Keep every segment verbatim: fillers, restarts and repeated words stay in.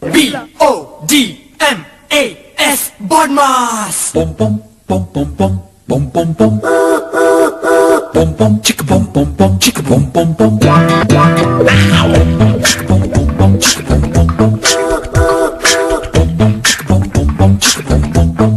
B O D M A S Bodmas. Bom bom bom bom bom bom bom bom bom bom chicka bom bom bom chicka bom bom bom chicka bom bom bom chicka bom bom bom bom bom chicka bom bom bom chicka bom bom bom.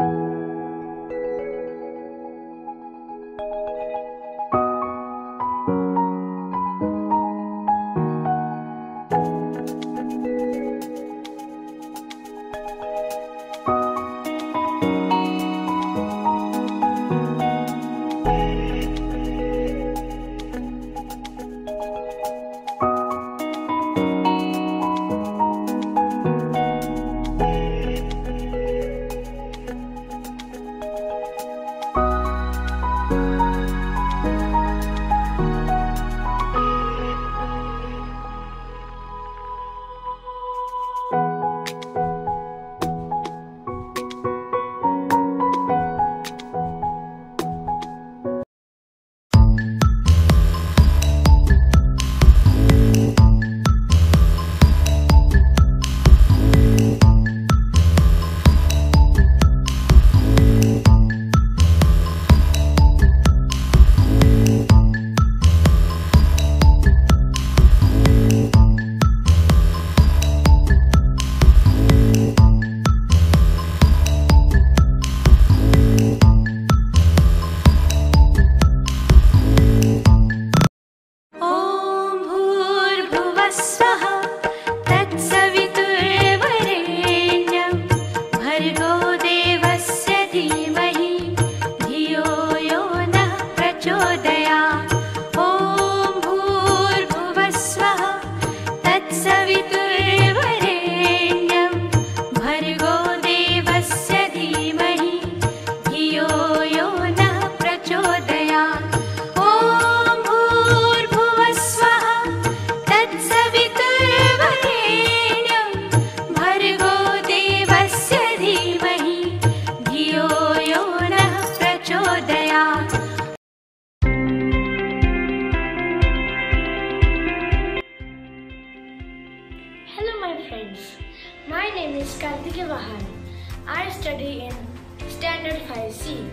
My name is Bhavan. I study in Standard five C.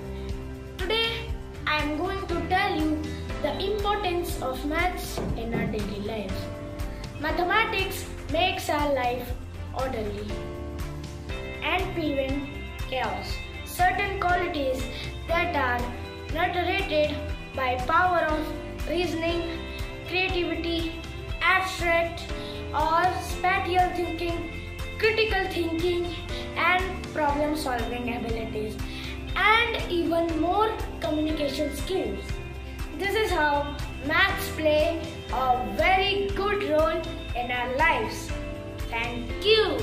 Today I am going to tell you the importance of maths in our daily lives. Mathematics makes our life orderly and prevent chaos. Certain qualities that are narrated by power of reasoning, creativity, abstract or spatial thinking, critical thinking and problem solving abilities, and even more communication skills. This is how maths play a very good role in our lives. Thank you.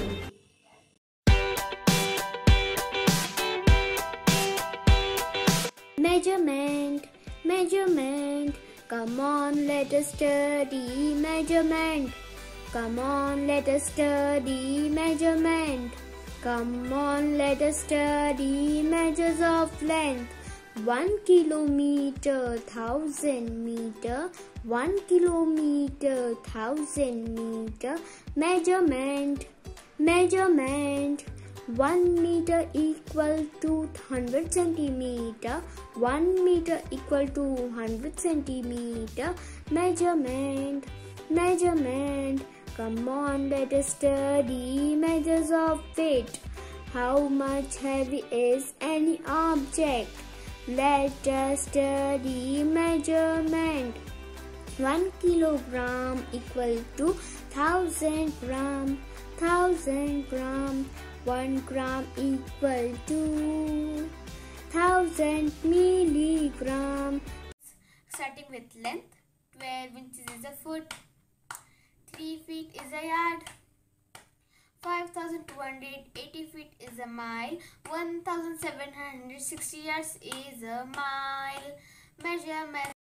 Measurement, measurement, come on, let us study measurement. Come on, let us study measurement. Come on, let us study measures of length. One kilometer, thousand meter. One kilometer, thousand meter. Measurement, measurement. One meter equal to hundred centimeter. One meter equal to hundred centimeter. Measurement, measurement. Come on, let us study measures of weight. How much heavy is any object? Let us study measurement. One kilogram equal to thousand gram. Thousand gram. One gram equal to thousand milligram. Starting with length, twelve inches is a foot, three feet is a yard, five thousand two hundred eighty feet is a mile, one thousand seven hundred sixty yards is a mile. Measurement.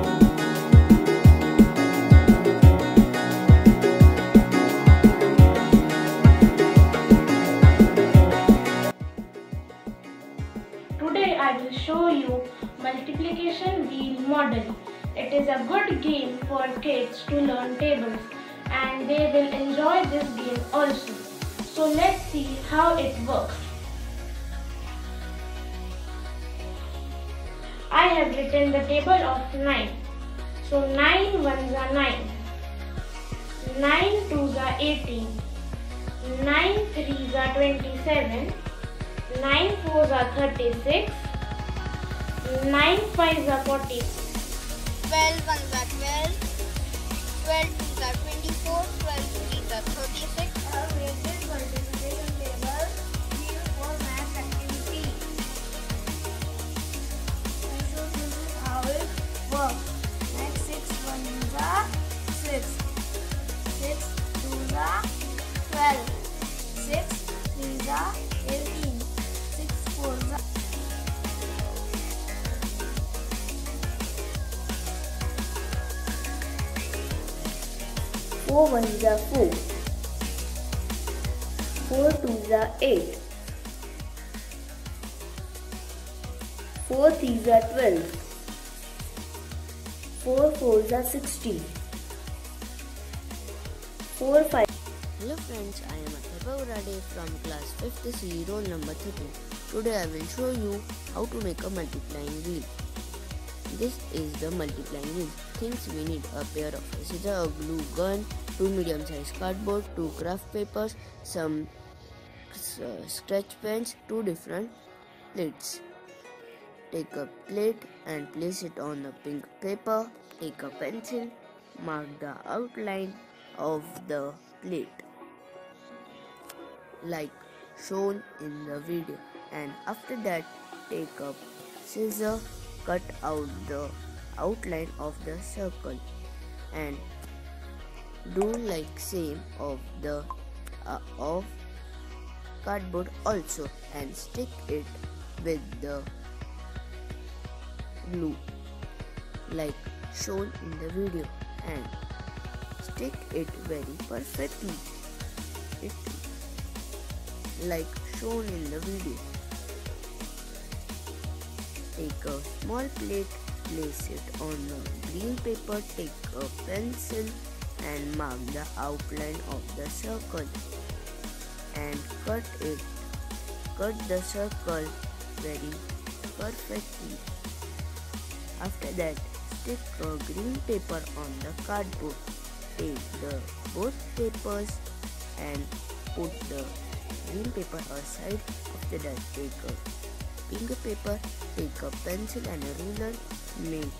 Today I will show you multiplication wheel model. It is a good game for kids to learn tables and they will enjoy this game also. So let's see how it works. I have written the table of nine. So nine ones are nine, nine twos are eighteen, nine threes are twenty-seven, nine fours are thirty-six, nine fives are forty, twelve ones are twelve, twelve twos are twenty-four, twelve threes are thirty-six. A weighted multiplication table used for math activity. And so this is how it works. Next, six ones are six, six twos are twelve, six threes are eighteen, six fours are Four ones are four, four twos are eight, four threes are twelve, four fours are sixteen, four five. Hello friends, I am Bhavan from class fifth C, roll number thirteen. Today I will show you how to make a multiplying wheel. This is the multiplying wheel. Things we need: a pair of scissors, a glue gun, two medium-sized cardboard, two craft papers, some uh, sketch pens, two different plates. Take a plate and place it on the pink paper. Take a pencil, mark the outline of the plate like shown in the video, and after that take a scissor, cut out the outline of the circle and do like same of the uh, of cardboard also, and stick it with the glue like shown in the video, and stick it very perfectly it like shown in the video. Take a small plate, place it on the green paper, take a pencil and mark the outline of the circle and cut it cut the circle very perfectly. After that, stick a green paper on the cardboard. Take the both papers and put the green paper aside. After that, take a pink paper, take a pencil and a ruler, make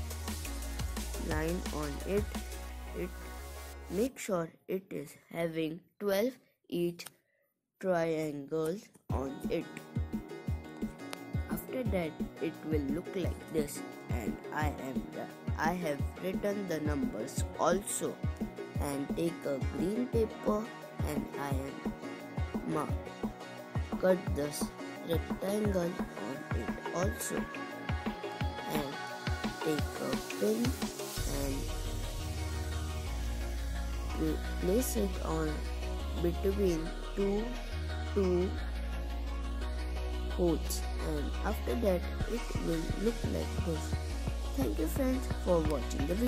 line on it. It make sure it is having twelve each triangles on it. After that, it will look like this, and I am the, I have written the numbers also, and take a green paper and I am marked. Cut this rectangle on it also, and take a pin and place it on between two two holes, and after that it will look like this. Thank you friends for watching the video.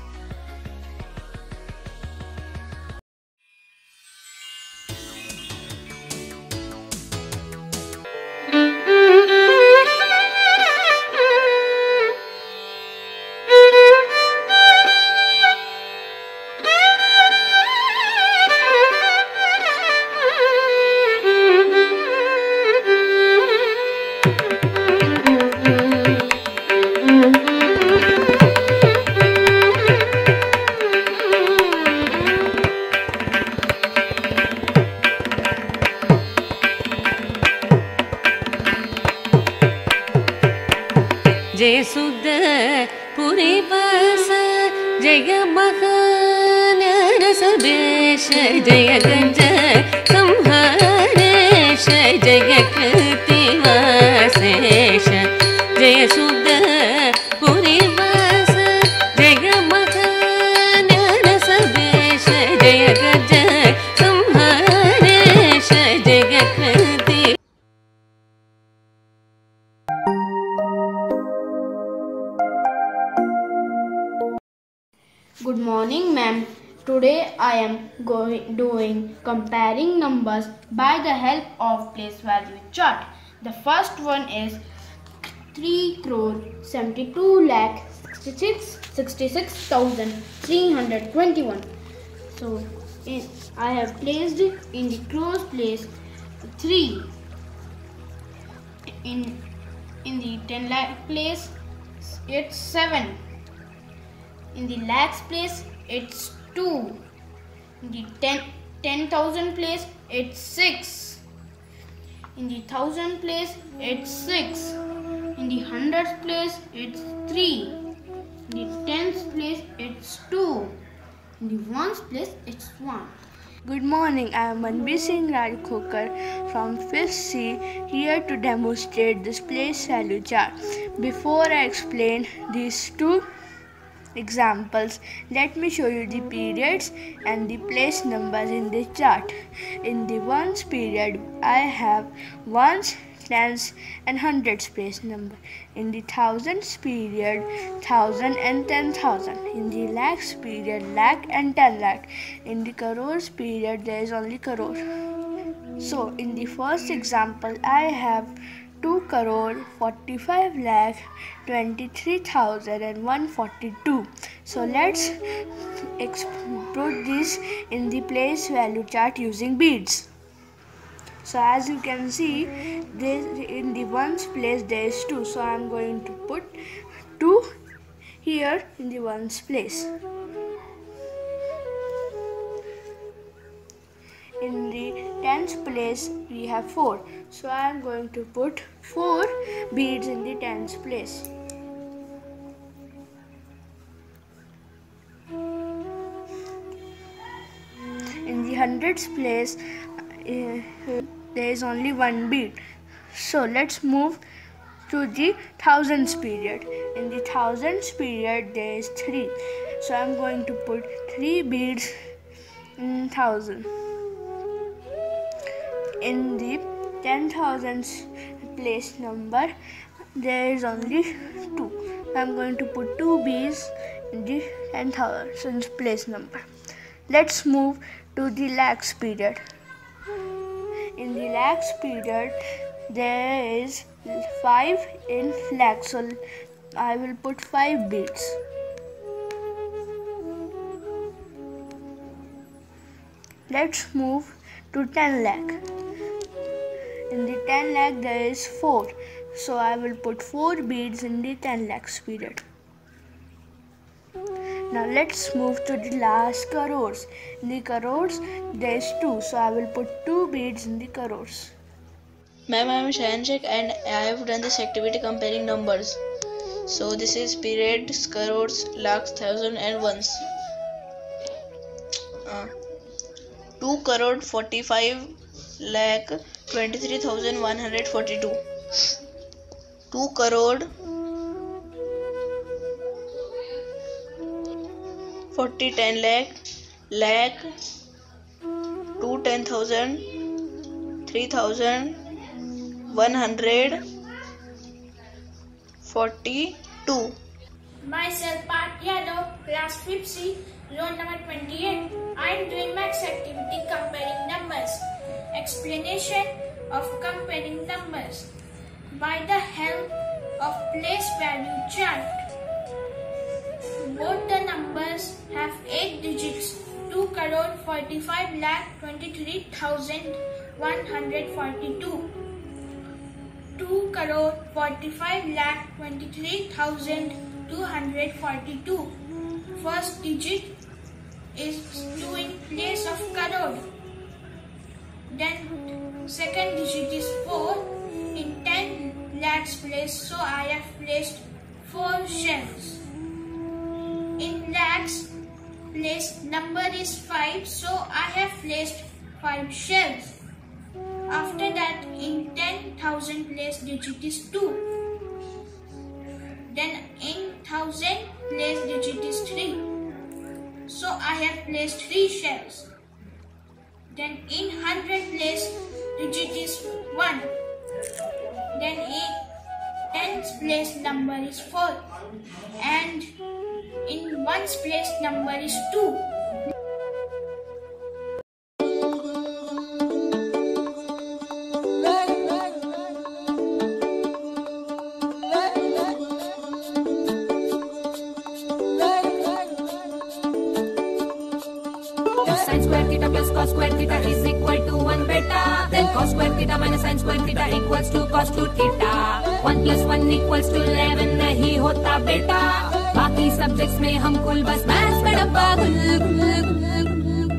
जय सुद पुरी बस जय महान रसदेश जय गंज संहारेश जय कृतिवासेश जय सुद पुरी बस जय महान रसदेश जय गंज संहारेश जय कृति. Good morning, ma'am. Today I am going doing comparing numbers by the help of place value chart. The first one is three crore seventy-two lakh sixty-six thousand three hundred twenty-one. So in, I have placed in the crores place three. In in the ten lakh place it's seven. In the lakhs place it's two. In the ten ten thousand place it's six. In the thousand place it's six. In the hundreds place it's three. In the tens place it's two. In the ones place it's one. Good morning, I am Manbir Singh Rajkhokar from fifth C here to demonstrate this place value chart. Before I explain these two examples, let me show you the periods and the place numbers in this chart. In the ones period, I have ones, tens and hundreds place number. In the thousands period, thousand and ten thousand. In the lakhs period, lakh and ten lakh. In the crores period, there is only crore. So in the first example, I have two crore forty-five lakh twenty-three thousand and one forty-two. So let's put this in the place value chart using beads. So as you can see, this in the ones place there is two. So I am going to put two here in the ones place. In the tens place we have four. So I am going to put four beads in the tens place. In the hundreds place uh, there is only one bead. So let's move to the thousands period. In the thousands period there is three. So I am going to put three beads in thousand. In the ten thousands place number there is only two. I am going to put two beads in the ten thousands place number. Let's move to the lakhs period. In the lakhs period there is five in lakhs. So I will put five beads. Let's move to ten lakh. In the ten lakh there is four. So I will put four beads in the ten lakhs period. Now let's move to the last crores. In the crores there is two. So I will put two beads in the crores. Ma'am, I am Shayan Sheikh and I have done this activity comparing numbers. So this is periods, crores, lakhs, thousand and ones. Uh, two crore forty-five lakh twenty-three thousand one hundred forty-two. two crore forty ten lakh lakh two ten thousand three thousand one hundred forty-two. Myself, Parth Yadav, class fifth C, roll number twenty-eight. I am doing maths activity comparing numbers. Explanation of comparing numbers by the help of place value chart. Both the numbers have eight digits. two crore forty-five lakh twenty-three thousand one hundred forty-two. two crore forty-five lakh twenty-three thousand two hundred forty-two. First digit is two in place of crore. Then second digit is four in ten lakhs place. So I have placed four shells. In lakhs place number is five. So I have placed five shells. After that, in ten thousand place digit is two. Then in thousand place digit is three. So I have placed three shells. Then in hundred place digit is one. Then in tens place number is four. And in ones place number is two. square theta plus cos square theta is equal to one beta. Then cos square theta minus sin square theta equals to cos two theta. one plus one equals to eleven नहीं होता बेटा. बाकी subjects में हम कुल बस maths में डब्बा गुल गुल गुल.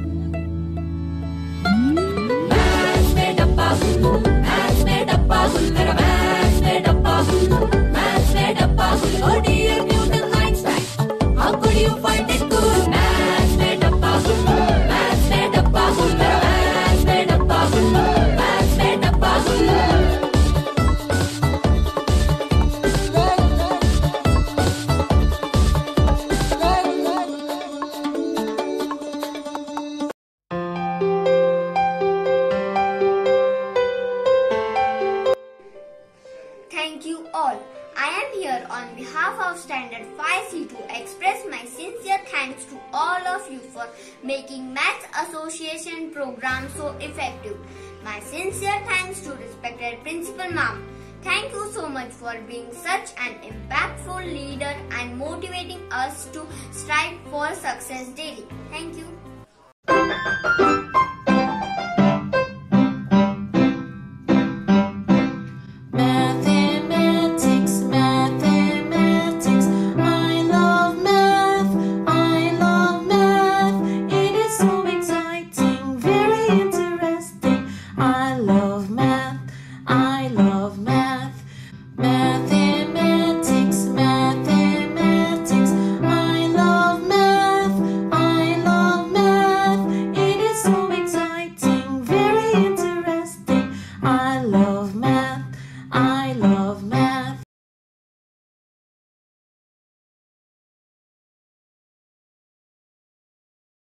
मैथ्स में डब्बा गुल, मैथ्स में डब्बा गुल, मेरा मैथ्स में डब्बा गुल, मैथ्स में डब्बा गुल. Oh dear Newton Einstein, how could you find it good? Maths में डब्बा गुल, मैथ्स में डब्बा गुल, मेरा मैथ्स में डब्बा गुल, मैथ्स में डब्बा गुल. Thank you all. I am here on behalf of Standard five C to express my sincere thanks to all of you for making Maths Association program so effective. My sincere thanks to respected Principal Ma'am. Thank you so much for being such an impactful leader and motivating us to strive for success daily. Thank you.